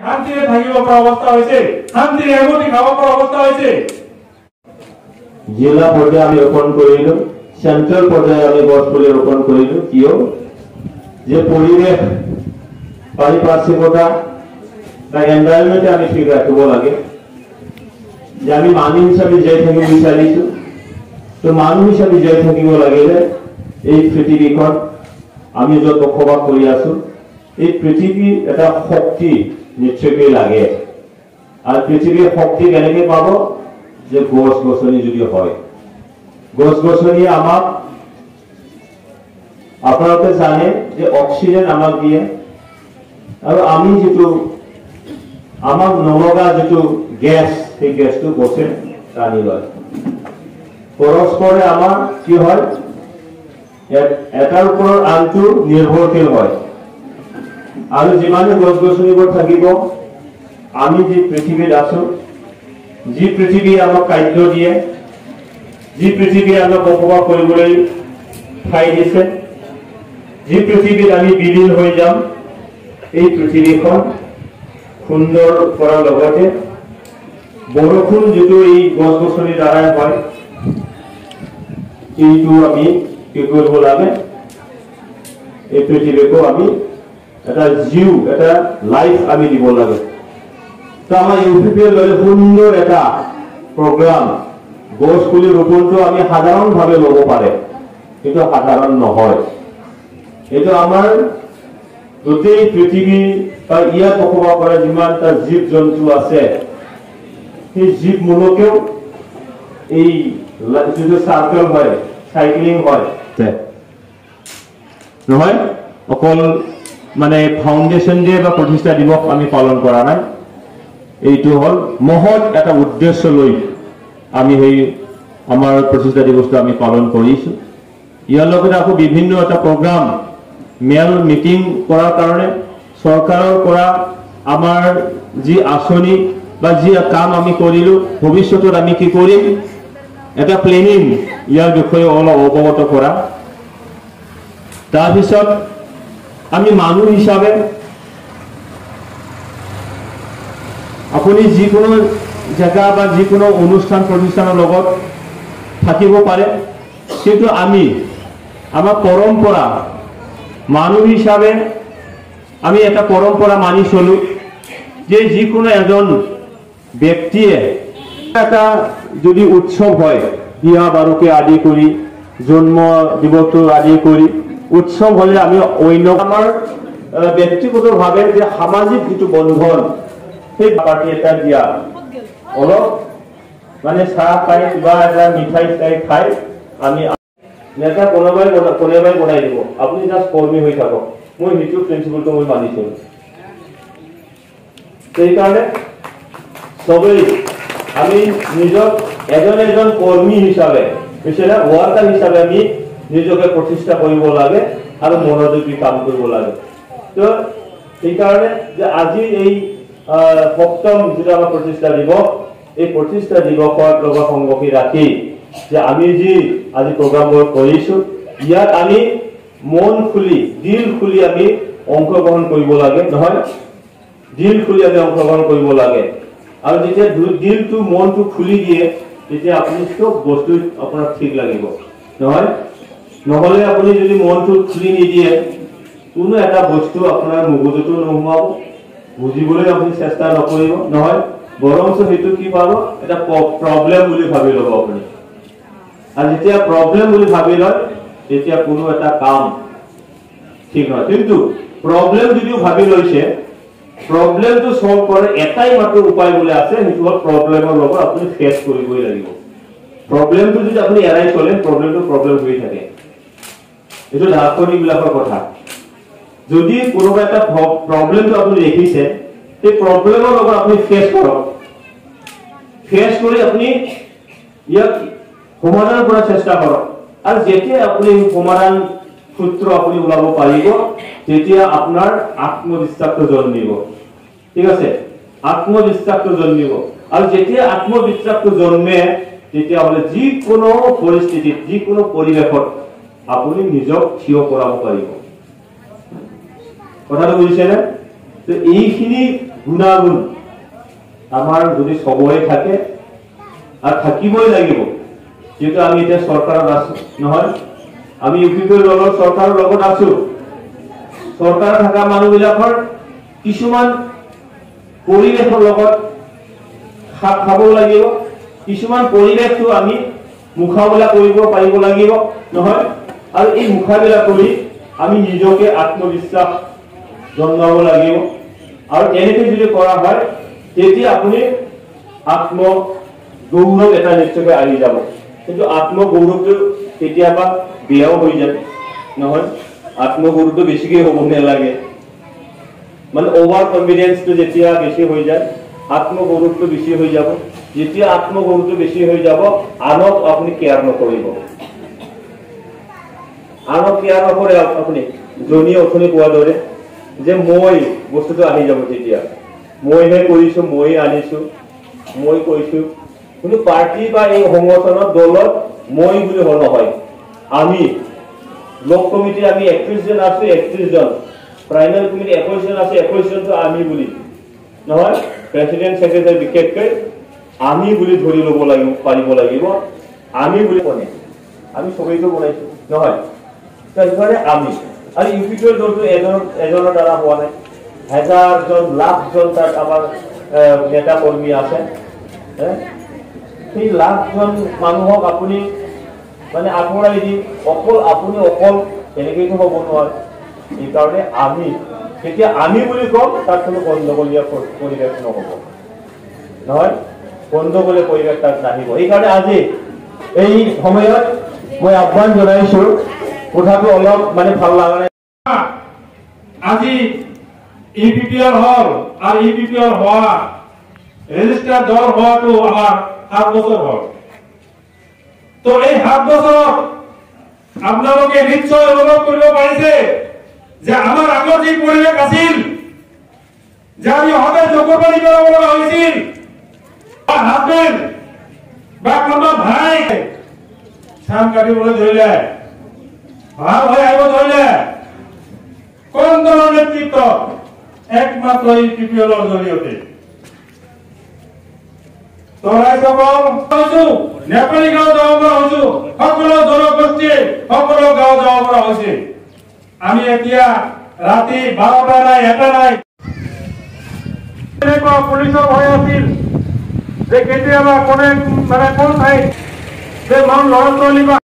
শান্তিৰে থাকিব পৰা অৱস্থা হৈছে, শান্তিৰে এমুঠি খাব পৰা অৱস্থা হৈছে। জিলা পৰ্যায়ে আমি ৰোপণ কৰিলো, চেন্ট্ৰেল পৰ্যায়ে আমি গছ পুলি ৰোপণ কৰিলো। কিয় যে পৰিৱেশ পাৰিপাৰ্শ্বিকতা বা এনভাইৰনমেন্ট আমি ঠিক ৰাখিব লাগে। যে আমি মানুহ হিচাপে জীয়াই থাকিব বিচাৰিছো, তো মানুহ হিচাপে জীয়াই থাকিব লাগিলে এই পৃথিৱীখন আমি য'ত বসবাস কৰি আছো, এই পৃথিৱীৰ এটা শক্তি নিশ্চয়কৈ লাগে। আৰু পৃথিৱীৰ শক্তি কেনেকে পাব? যে গছ গছনি যদি হয়, গছ গছনিয়ে আমাক, আপোনালোকে জানে যে অক্সিজেন আমাক দিয়ে, আৰু আমি যিটো আমাক নলগা যিটো গেছ, সেই গেছটো গছে টানি লয়। পৰস্পৰে আমাৰ কি হয়, এটাৰ ওপৰত আনটো নিৰ্ভৰশীল হয়। আৰু যিমানে গছ গছনিবোৰ থাকিব, আমি যি পৃথিৱীত আছো, যি পৃথিৱীয়ে আমাক খাদ্য দিয়ে, যি পৃথিৱীয়ে আমাক বসবাস কৰিবলৈ ঠাই দিছে, যি পৃথিৱীত আমি বিলীন হৈ যাম, এই পৃথিৱীখন সুন্দৰ কৰাৰ লগতে বৰষুণ যিটো এই গছ গছনিৰ দ্বাৰাই হয়, এইটো আমি কি কৰিব লাগে, এই পৃথিৱীকো আমি এটা জীৱ, এটা লাইফ আমি দিব লাগে। তো আমাৰ ইউপিপিৰ দৰে সুন্দৰ এটা প্ৰগ্ৰাম, গছ পুলি ৰোপণটো আমি সাধাৰণভাৱে ল'ব পাৰে, কিন্তু সাধাৰণ নহয়। এইটো আমাৰ গোটেই পৃথিৱী বা ইয়াত বসবাস কৰা যিমানটা জীৱ জন্তু আছে, সেই জীৱ মূলকেও এই যিটো চাৰ্কেল হয়, চাইক্লিং হয় নহয়, অকল মানে ফাউণ্ডেশ্যন ডে বা প্ৰতিষ্ঠা দিৱস আমি পালন কৰা নাই। এইটো হ'ল মহৎ এটা উদ্দেশ্য লৈ আমি সেই আমাৰ প্ৰতিষ্ঠা দিৱসটো আমি পালন কৰিছো। ইয়াৰ লগতে আকৌ বিভিন্ন এটা প্ৰগ্ৰাম, মেল মিটিং কৰাৰ কাৰণে চৰকাৰৰ পৰা আমাৰ যি আঁচনি বা যি কাম আমি কৰিলো, ভৱিষ্যতত আমি কি কৰিম, এটা প্লেনিং ইয়াৰ বিষয়ে অলপ অৱগত কৰা। তাৰপিছত আমি মানুহ হিচাপে আপুনি যিকোনো জেগা বা যিকোনো অনুষ্ঠান প্ৰতিষ্ঠানৰ লগত থাকিব পাৰে, কিন্তু আমি আমাৰ পৰম্পৰা মানুহ হিচাপে আমি এটা পৰম্পৰা মানি চলো যে যিকোনো এজন ব্যক্তিয়ে এটা যদি উৎসৱ হয়, বিয়া বাৰুকে আদি কৰি, জন্ম দিৱসটো আদি কৰি উৎসৱ হলে আমি অন্য আমাৰ ব্যক্তিগতভাৱে যে সামাজিক যিটো বন্ধন, সেই পাৰ্টি এটা দিয়া, অলপ মানে চাহ খাই কিবা এটা মিঠাই চাই খাই আমি নেতা কোনোবাই বনাই দিব, আপুনি জাষ্ট কৰ্মী হৈ থাকক। মই সেইটো প্ৰিন্সিপলটো মই মানিছো। সেইকাৰণে চবেই আমি নিজক এজন কৰ্মী হিচাপে, ৱাৰ্কাৰ হিচাপে আমি নিজকে প্ৰতিষ্ঠা কৰিব লাগে আৰু মনোযোগী কাম কৰিব লাগে। তো সেইকাৰণে যে আজি এই সপ্তম যিটো আমাৰ প্ৰতিষ্ঠা দিৱস, এই প্ৰতিষ্ঠা দিৱসৰ লগত সংগতি ৰাখি যে আমি যি আজি প্ৰগ্ৰামবোৰ কৰিছো, ইয়াত আমি মন খুলি, দিল খুলি আমি অংশগ্ৰহণ কৰিব লাগে, নহয়, দিল খুলি আমি অংশগ্ৰহণ কৰিব লাগে। আৰু যেতিয়া দিলটো মনটো খুলি দিয়ে, তেতিয়া আপুনি চব বস্তু আপোনাৰ ঠিক লাগিব, নহয়। নহলে আপুনি যদি মনটো খুলি নিদিয়ে, কোনো এটা বস্তু আপোনাৰ মগজুটো নোসোমাব, বুজিবলৈ আপুনি চেষ্টা নকৰিব, নহয়, বৰঞ্চ সেইটো কি পাব, এটা প্ৰব্লেম বুলি ভাবি ল'ব আপুনি। আৰু যেতিয়া প্ৰব্লেম বুলি ভাবি লয়, তেতিয়া কোনো এটা কাম ঠিক নহয়। কিন্তু প্ৰব্লেম যদিও ভাবি লৈছে, প্ৰব্লেমটো সলভ কৰাৰ এটাই মাত্ৰ উপায় বুলি আছে, সেইটো হ'ল প্ৰব্লেমৰ লগত আপুনি ফেচ কৰিবই লাগিব। প্ৰব্লেমটো যদি আপুনি এৰাই চলে, প্ৰব্লেমটো প্ৰব্লেম হৈ থাকে। এইটো দাৰ্শনিকবিলাকৰ কথা। যদি কোনোবা এটা প্ৰব্লেমটো আপুনি দেখিছে, সেই প্ৰব্লেমৰ লগত আপুনি ফেচ কৰক, ফেচ কৰি আপুনি ইয়াক সমাধান কৰাৰ চেষ্টা কৰক। আৰু যেতিয়া আপুনি সমাধান সূত্ৰ আপুনি ওলাব পাৰিব, তেতিয়া আপোনাৰ আত্মবিশ্বাসটো জন্মিব, ঠিক আছে, আত্মবিশ্বাসটো জন্মিব। আৰু যেতিয়া আত্মবিশ্বাসটো জন্মে, তেতিয়াহ'লে যিকোনো পৰিস্থিতিত, যিকোনো পৰিৱেশত আপুনি নিজক থিয় কৰাব পাৰিব। কথাটো বুজিছেনে? এইখিনি গুণাগুণ আমাৰ যদি সবৰে থাকে আৰু থাকিবই লাগিব, যেহেতু আমি এতিয়া চৰকাৰত আছো নহয়, আমি ইউপিপি দলৰ চৰকাৰৰ লগত আছো। চৰকাৰত থকা মানুহবিলাকৰ কিছুমান পৰিৱেশৰ লগত খাপ খাব লাগিব, কিছুমান পৰিৱেশটো আমি মুকাবিলা কৰিব পাৰিব লাগিব নহয়। আৰু এই মুকাবিলা কৰি আমি নিজকে আত্মবিশ্বাস জন্মাব লাগিব। আৰু এনেকে যদি কৰা হয় তেতিয়া আপুনি আত্মগৌৰৱ এটা নিশ্চয়কৈ আহি যাব। কিন্তু আত্মগৌৰৱটো কেতিয়াবা বেয়াও হৈ যায় নহয়। আত্মগৌৰৱটো বেছিকৈ হ'ব নালাগে, মানে অভাৰ কনফিডেন্সটো যেতিয়া বেছি হৈ যায় আত্মগৌৰৱটো বেছি হৈ যাব। যেতিয়া আত্মগৌৰৱটো বেছি হৈ যাব আনক আপুনি কেয়াৰ নকৰিব। আনক কেয়াৰ নকৰে আপুনি জনী অথনি কোৱাৰ দৰে যে মই বস্তুটো আহি যাব। তেতিয়া মইহে কৰিছো, মই আনিছো, মই কৈছো। কিন্তু পাৰ্টি বা এই সংগঠনৰ দলত মই বুলি নহয়, আমি ব্লক কমিটি আমি 31 জন আছো, 31 জন প্ৰাইমাৰী কমিটি 21 জন আছে, 21 জনটো আমি বুলি নহয়। প্ৰেসিডেন্ট সেক্রেটারি বিশেষকৈ আমি বুলি ধৰি ল'ব লাগিব, পাৰিব লাগিব। আমি বুলি কোনে আমি সবেইটো বনাইছো নহয়, সেইকাৰণে আমি। আৰু ইউপিপিৰ দলটো এজনৰ দ্বাৰা হোৱা নাই, হাজাৰজন লাখজন তাত আমাৰ নেতা কৰ্মী আছে। সেই লাখজন মানুহক আপুনি মানে আঁতৰাই দি অকল আপুনি অকল এনেকৈতো হ'ব নোৱাৰে। সেইকাৰণে আমি তেতিয়া আমি বুলি কম, তাত কোনো গণ্ডগোলীয়া পৰিৱেশ নহ'ব নহয়, গণ্ডগোলীয়া পৰিৱেশ তাত নাহিব। সেইকাৰণে আজি এই সময়ত মই আহ্বান জনাইছো, কথাটো অলপ মানে ভাল লগা নাই। আজি ইউপিপিএল হল আর ইউপিপিএল হওয়া রেজিস্টার দল হওয়াটো আমার 7 বছর হল। তো এই 7 বছর আপোনালোকে নিশ্চয় অনুভৱ কৰিব পাৰিছে যে আমাৰ আগৰ যি পৰিৱেশ আছিল, যে আমি সদায় চকুৰ পানী পেলাব লগা হৈছিল, হাজবেণ্ড বা কামৰ ভাই চাম কাটিবলৈ ধৰিলে, ভাল হৈ আহিব ধৰিলে, কোন দলৰ নেতৃত্ব একমাত্ৰ ইউপিপিএলৰ জৰিয়তে। নেপালী গাঁও যাব পৰা হৈছো, সকলো জনগোষ্ঠী সকলো গাঁও যাব পৰা হৈছে। আমি এতিয়া ৰাতি 12টা নাই 1টা নাই এনেকুৱা পুলিচৰ ভয় আছিল যে কেতিয়াবা কোনে মানে কোন ঠাইত যে ল'ৰা ছোৱালী বা